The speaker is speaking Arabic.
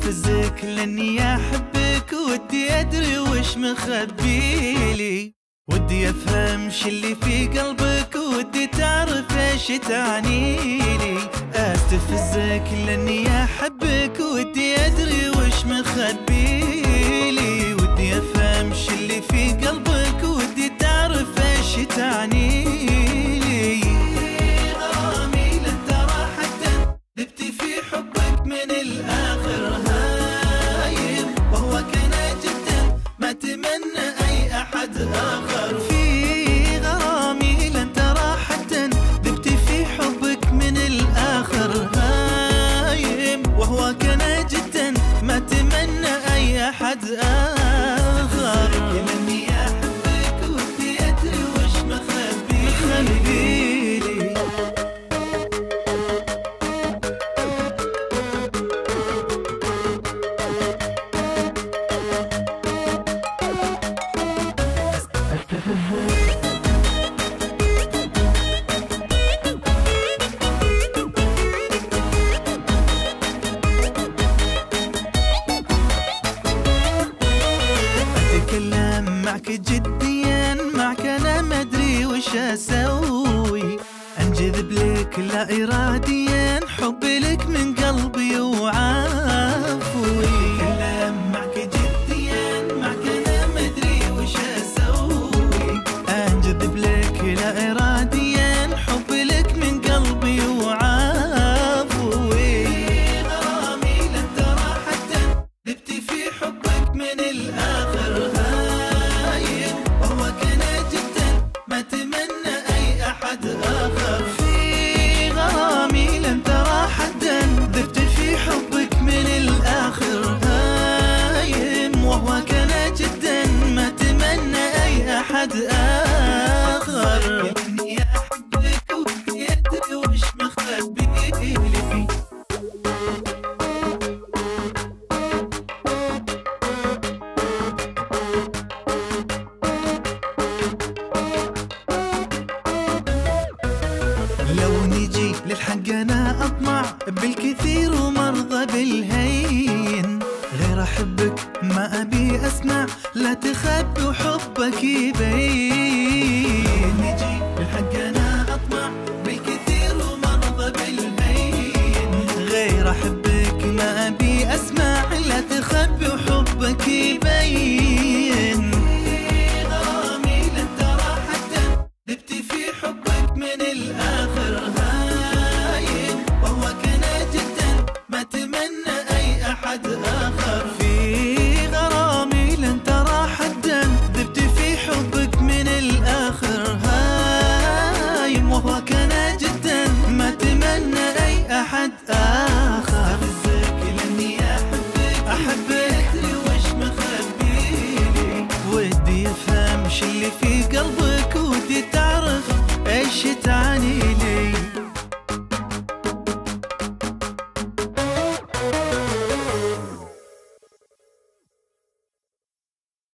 استفزك لاني احبك، ودي ادري وش مخبيلي، ودي افهم ش اللي في قلبك، ودي تعرف ايش تعنيلي. استفزك لاني احبك، ودي ادري وش مخبيلي، ودي افهم ش اللي في قلبك، ودي تعرف ايش تعنيلي. غرامي لن ترى حتى ذبت في حبك من الاخر هايم، وهو كان جدا ما تمنى اي احد اخر. في غرامي لن ترى حتى ذبت في حبك من الاخر هايم، وهو كان جدا ما تمنى اي احد اخر. لاني احبك ودي ادري وش مخبيلي. اتكلم معك جديا، معك انا ما ادري وش اسوي، انجذب لك لا اراديا، حبي لك من قلبي وعافوي. اتكلم معك جديا، معك انا ما ادري وش اسوي، انجذب لك لا اراديا، حبي لك من قلبي وعافوي. غرامي لن ترى حتى ذبت في حبك من الاخر هايم، وهو كان جدا ما تمنى اي احد اخر. في غرامي لن ترى حدا ذبت في حبك من الاخر هايم، وهو كان جدا ما تمنى اي احد اخر. اني احبك ودي ادري وش مخبيلي. لو نجي للحق انا اطمع بالكثير ومرضى بالهين، غير احبك ما ابي اسمع، لا تخبي وحبك يبين. نجي للحق انا اطمع بالكثير ومرضى بالهين، غير احبك ما ابي اسمع، لا تخبي وحبك يبين. غرامي لن ترى حتى ذبت في حبك من الاخر هايم، وهو كان جدا ما تمنى اي احد اخر. في غرامي لن ترى حدا ذبت في حبك من الاخر هايم، وهو كان جدا ما تمنى اي احد اخر. استفزك لاني احبك ادري وش مخبيلي، ودي افهم ش اللي في قلبك،